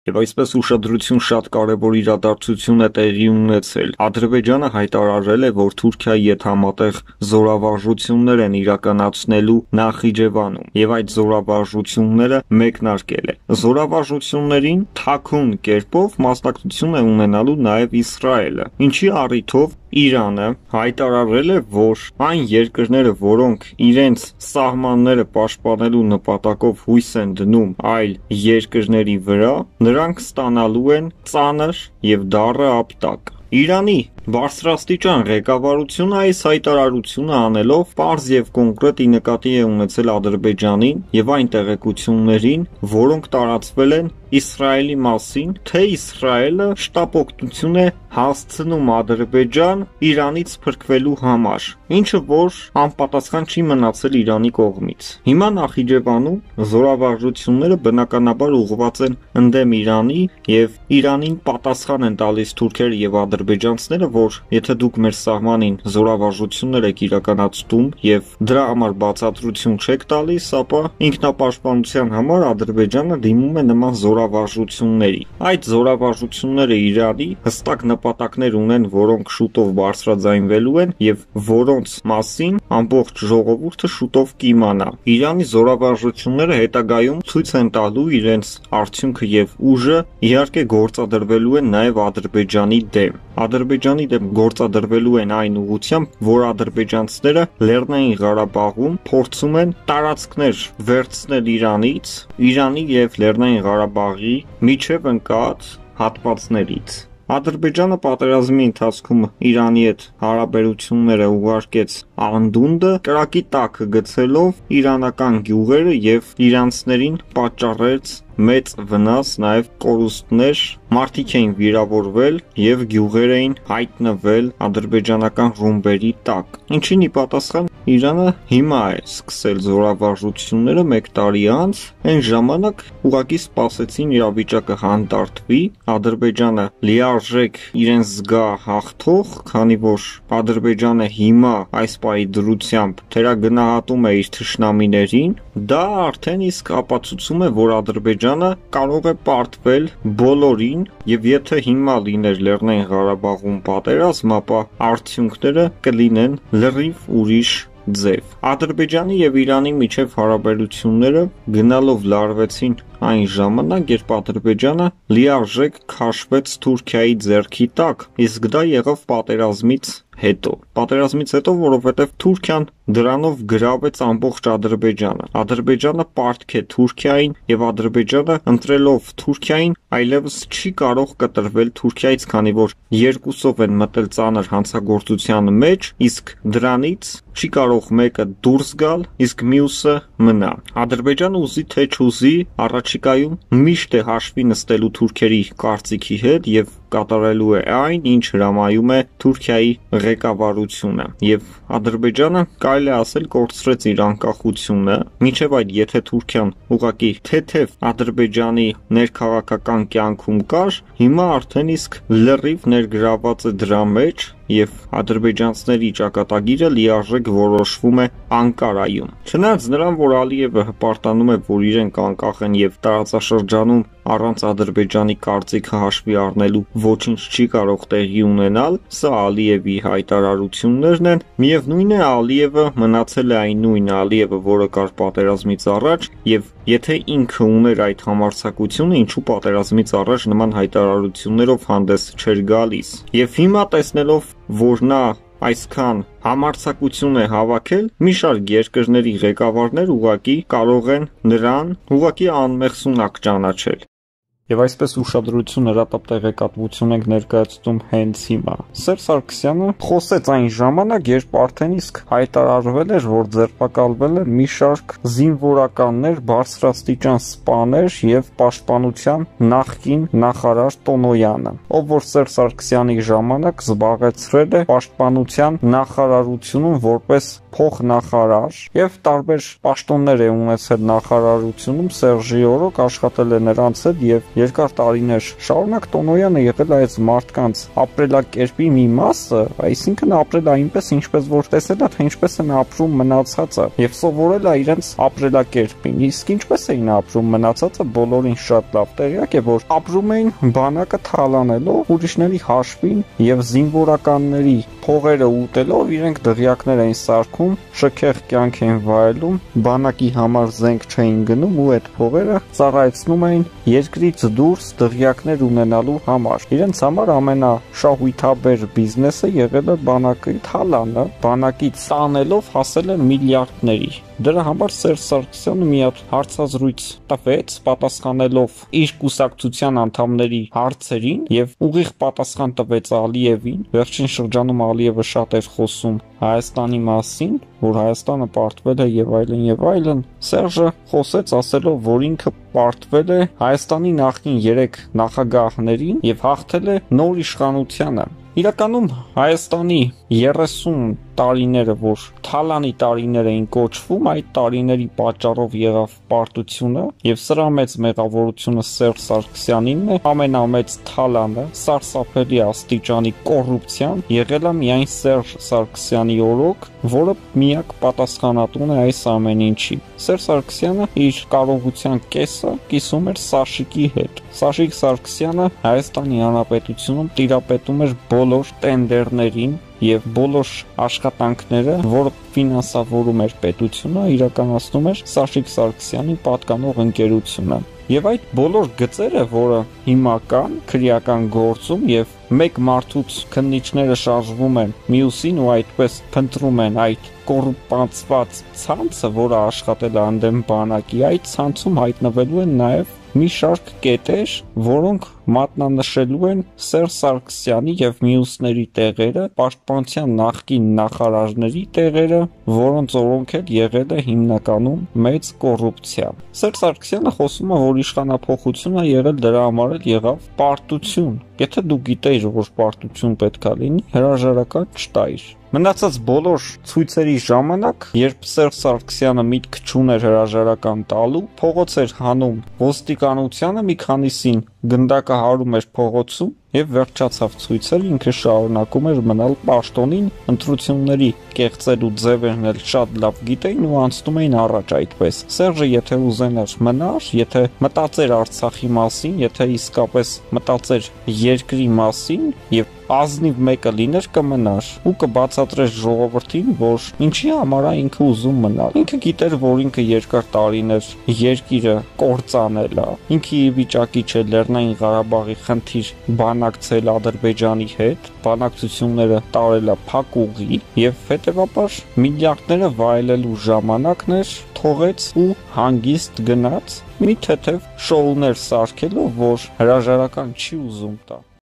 Եվ այսպես ուշադրություն շատ կարևոր իրադարձություն է տեղի ունեցել։ Ադրբեջանը հայտարարել է, որ Թուրքիայի հետ համատեղ զորավարժություններ են իրականացնելու Նախիջևանում, եւ այդ զորավարժությունները մեկնարկել է։ Զորավարժություններին թաքուն կերպով մասնակցություն է ունենալու նաեւ Իսրայելը, ինչի առիթով Իրանը հայտարարել է, որ այն երկրները, որոնք իրենց սահմանները պաշտպանելու նպատակով հույս են դնում այլ երկրների վրա, նրանք ստանալու են ծանր եւ դառը ապտակ։ Իրանի բարձրաստիճան ղեկավարությունը այս հայտարարությունը անելով պարզ եւ կոնկրետ ի նկատի է ունեցել Ադրբեջանին եւ այն տեղեկություններին, որոնք տարածվել են Իսրայելի մասին, թե Իսրայելը շտապօգնություն է հասցնում Ադրբեջան Իրանից փրկվելու համար, ինչը որ անպատասխան չի մնացել Իրանի կողմից։ Հիմա Նախիջևանում զորավարժությունները բնականաբար ուղղված են ընդդեմ Իրանի եւ Իրանին պատասխան են տալիս թուրքերը եւ ադրբեջանցիները, որ եթե դուք մեր սահմանին զորավարժություններ եք իրականացնում եւ դրա համար բացատրություն չեք տալիս, ապա ինքնապաշտպանության համար Ադրբեջանը դիմում է նման զորավարժությունների։ Այդ զորավարժությունները Իրանի հստակ նպատակներ ունեն, որոնք շուտով բարձրաձայնվելու են եւ որոնց մասին ամբողջ ժողովուրդը շուտով կիմանա։ Իրանի զորավարժությունները հետագայում ցույց են տալու իրենց արդյունքը եւ ուժը, իհարկե գործադրվելու են նաեւ Ադրբեջանի դեմ։ Ադրբեջանի դեմ գործադրվելու են այն ուղղությամբ, որ ադրբեջանցիները Լեռնային Ղարաբաղում փորձում են տարածքներ վերցնել Իրանից, Իրանի եւ Լեռնային Ղարաբաղի միջև ընկած հատվածներից։ Ադրբեջանը պատերազմի ընթացքում Իրանի հետ հարաբերությունները ուղարկեց անդունդը կրակի տակ գցելով իրանական գյուղերը եւ իրանցիներին պատճառեց մեծ վնաս, նաև կորուստներ, մարդիկ էին վիրավորվել եւ գյուղեր էին հայտնվել ադրբեջանական ռումբերի տակ։ Ինչին ի պատասխան Իրանը հիմա է սկսել զորավարժությունները 1 տարի անց, այն ժամանակ ուղղակի սպասեցին իրավիճակը հանդարտվի, Ադրբեջանը լիարժեք իրենց զգա հաղթող, քանի որ Ադրբեջանը հիմա այս պահի դրությամբ թերագնահատում է իր թշնամիներին, դա արդեն իսկ ապացուցում է, որ Ադրբեջանը կարող է պարտվել բոլորին եւ եթե հիմա լիներ Լեռնային Ղարաբաղում պատերազմ, ապա արդյունքները կլինեն լրիվ ուրիշ ձև։ Ադրբեջանի եւ Իրանի միջև հարաբերությունները գնալով լարվեցին այն ժամանակ, երբ Ադրբեջանը լիարժեք քաշվեց Թուրքիայի ձեռքի տակ, իսկ դա եղավ պատերազմից հետո, որովհետև Թուրքիան դրանով գրավեց ամբողջ Ադրբեջանը։ Ադրբեջանը պարտք է Թուրքիային եւ Ադրբեջանը ընտրելով Թուրքիային այլևս չի կարող կտրվել Թուրքիայից, քանի որ երկուսով են մտել ծանր հանցագործության մեջ, իսկ դրանից չի կարող մեկը դուրս գալ, իսկ մյուսը մնա։ Ադրբեջանը ուզի թե չուզի առաջիկայում միշտ է հաշվի նստելու թուրքերի կարծիքի հետ եւ կատարելու է այն, ինչ հրամայում է Թուրքիայի ղեկավարությունը։ Եվ Ադրբեջանը կարելի է ասել կորցրեց իր անկախությունը, մինչև այդ եթե Թուրքիան ուղղակի թեթև Ադրբեջանի ներքաղաքական կյանքում կար, հիմա արդեն իսկ լրիվ ներգրաված է դրա մեջ եւ ադրբեջանցիների ճակատագիրը լիարժեք որոշվում է Անկարայում։ Չնայած նրան, որ Ալիևը հպարտանում է, որ իրենք անկախ են եւ տարածաշրջանում առանց Ադրբեջանի կարծիքը հաշվի առնելու ոչինչ չի կարող տեղի ունենալ, սա Ալիևի հայտարարություններն են։ Միևնույն է, Ալիևը մնացել է այն նույն Ալիևը, որը կար պատերազմից առաջ, եւ եթե ինքը ուներ այդ համարձակությունը, ինչու պատերազմից առաջ նման հայտարարություններով հանդես չէր գալիս։ Եվ հիմա տեսնելով, որ նա այսքան համարձակություն է հավաքել, մի շարք երկրների ղեկավարներ ուղղակի կարող են նրան ուղղակի անմեղսունակ ճանաչել։ Եվ այսպես ուշադրություն հրատապ տեղեկատվություն ենք ներկայացնում հենց հիմա։ Սերժ Սարգսյանը խոսեց այն ժամանակ, երբ արդեն իսկ հայտարարվել էր, որ ձերբակալվել է մի շարք զինվորականներ, բարձրաստիճան սպաներ եւ պաշտպանության նախկին նախարար Տոնոյանը, ով որ Սերժ Սարգսյանի ժամանակ զբաղեցրել է պաշտպանության նախարարությունում որպես փոխնախարար եւ տարբեր պաշտոններ է ունեցել նախարարությունում։ Սերժի օրոք աշխատել է նրանց հետ եւ երկար տարիներ շարունակ Տոնոյանը եղել է այս մարդկանց ապրելակերպի մի մասը, այսինքն ապրել է այնպես, ինչպես որ տեսել է, թե ինչպես են ապրում մնացածը եւ սովորել է իրենց ապրելակերպին։ Իսկ ինչպես էին ապրում մնացածը, բոլորին շատ լավ տեղյակ է, որ ապրում էին բանակը թալանելով, ուրիշների հաշվին եւ զինվորականների փողերը ուտելով իրենք դղյակներ էին սարքում, շքեղ կյանք էին վայելում, բանակի համար զենք չէին գնում ու այդ փողերը ծառայեցնում էին երկրից դուրս դղյակներ ունենալու համար։ Իրենց համար ամենաշահույթաբեր բիզնեսը եղել է բանակի թալանը, բանակից տանելով հասել են միլիարդների։ Դրա համար Սերժ Սարգսյանը մի հատ հարցազրույց տվեց, պատասխանելով իր կուսակցության անդամների հարցերին եւ ուղիղ պատասխան տվեց Ալիևին։ Վերջին շրջանում Ալիևը շատ էր խոսում Հայաստանի մասին, որ Հայաստանը պարտվել է եւ այլն եւ այլն։ Սերժը խոսեց ասելով, որ ինքը պարտվել է Հայաստանի նախկին 3 նախագահներին եւ հաղթել է նոր իշխանությանը։ Իրականում Հայաստանի 30 տարիները, որ թալանի տարիներ էին կոչվում, այդ տարիների պատճառով եղավ պարտությունը եւ սրա մեծ մեղավորությունը Սերժ Սարգսյանինն է։ Ամենամեծ թալանը, սարսափելի աստիճանի կոռուպցիան եղել է միայն Սերժ Սարգսյանի օրոք, որը միակ պատասխանատուն է այս ամեն ինչի։ Սերժ Սարգսյանը իր կարողության կեսը կիսում էր Սաշիկի հետ։ Սաշիկ Սարգսյանը Հայաստանի Հանրապետությունում տիրապետում էր բոլոր տենդերներին եւ բոլոր աշխատանքները, որը ֆինանսավորում էր պետությունը, իրականացնում էր Սաշիկ Սարգսյանի պատկանող ընկերությունը։ Եվ այդ բոլոր գծերը, որը հիմա կան քրեական գործում եւ մեկ մարդուց քննիչները շարժվում են մյուսին ու այդպես փնտրում են այդ կոռուպացված ցանցը, որը աշխատել է անդեմ բանակի, այդ ցանցում հայտնվելու են նաեւ մի շարք կետեր, որոնք մատնանշելու են Սերժ Սարգսյանի եւ մյուսների տեղերը, պաշտպանության նախկին նախարարների տեղերը, որոնց օրոնք էլ եղել է հիմնականում մեծ կոռուպցիա։ Սերժ Սարգսյանը խոսում է, որ իշխանափոխությունը եղել դրա համար էլ եղավ պարտություն։ Եթե դու գիտեիր, որ պարտություն պետքա լինի, հրաժարական չտայր։ Մնացած բոլոր ցույցերի ժամանակ, երբ Սերժ Սարգսյանը միտք չուներ հրաժարական տալու, փողոց էր հանում ոստիկանությանը, մի քանիսին գնդակը հարում էր փողոցում եւ վերջացավ ցույցերը, ինքը շարունակում էր մնալ պաշտոնին, ընտրությունների կեղծելու ձևերն էլ շատ լավ գիտեին ու անցնում էին առաջ այդպես։ Սերժը եթե ուզենար մնար, եթե մտածեր Արցախի մասին, եթե իսկապես մտածեր երկրի մասին եւ ազնիվ մեկը լիներ կմնար ու կբացատրեր ժողովրդին, որ ինչի համար է ինքը ուզում մնալ։ Ինքը գիտեր, որ ինքը երկար տարիներ երկիրը կործանել է։ Ինքը ի վիճակի չէ Լեռնային Ղարաբաղի խնդիր բանակցել Ադրբեջանի հետ, բանակցությունները տարել է փակ ուղի եւ հետեւաբար միլիարդները վայելելու ժամանակն էր, թողեց ու հանգիստ գնաց մի թեթև շոուներ սարքելով, որ հրաժարական չի ուզում տա։